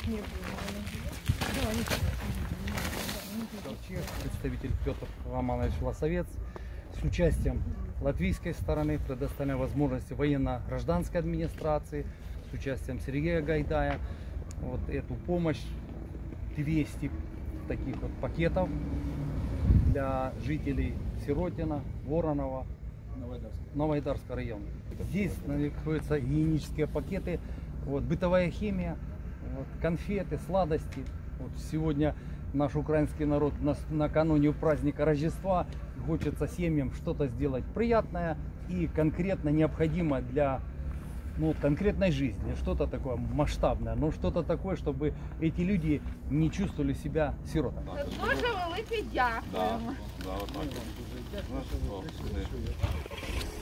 не было. Представитель Петр Романович Лосовец с участием латвийской стороны, предоставляя возможности военно-гражданской администрации, с участием Сергея Гайдая. Вот эту помощь, 200 таких вот пакетов для жителей Сиротина, Воронова, Новоайдарского района. Здесь находятся гигиенические пакеты, вот, бытовая химия, вот, конфеты, сладости. Вот сегодня наш украинский народ накануне праздника Рождества хочется семьям что-то сделать приятное и конкретно необходимо для конкретной жизни, что-то такое масштабное, но что-то такое, чтобы эти люди не чувствовали себя сиротами. Дуже велике дякуємо. Да, вот так.